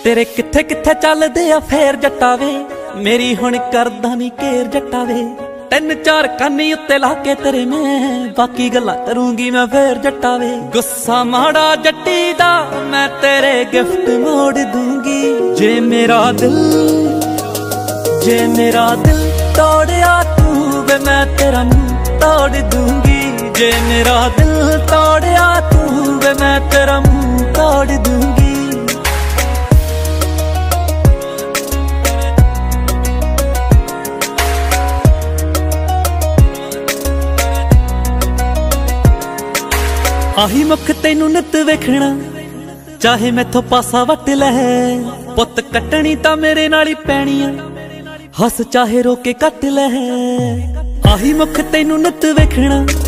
तेरे किथे किथे चलदे आ फेर जट्टा वे, मेरी हुण करदा नी घेर जट्टा वे। 3-4 कानी उत्ते लाके तेरे मैं बाकी गल्लां करूंगी मैं फेर जट्टा वे। गुस्सा माड़ा जट्टी दा मैं तेरे गिफ्ट मोड़ दूंगी। जे मेरा दिल तोड़िया तू वे मैं तेरा मुंह तोड़ दूंगी। जे मेरा दिल तोड़िया तू वे मैं तेरा मुंह तोड़ दूंगी। आही मुख तेनू नित वेखना चाहे मैथों पासा वट लै। पुत कटनी तां मेरे नाल ही पैनी आ, हस चाहे रोके कट लै। आही मुख तेनू नित वेखना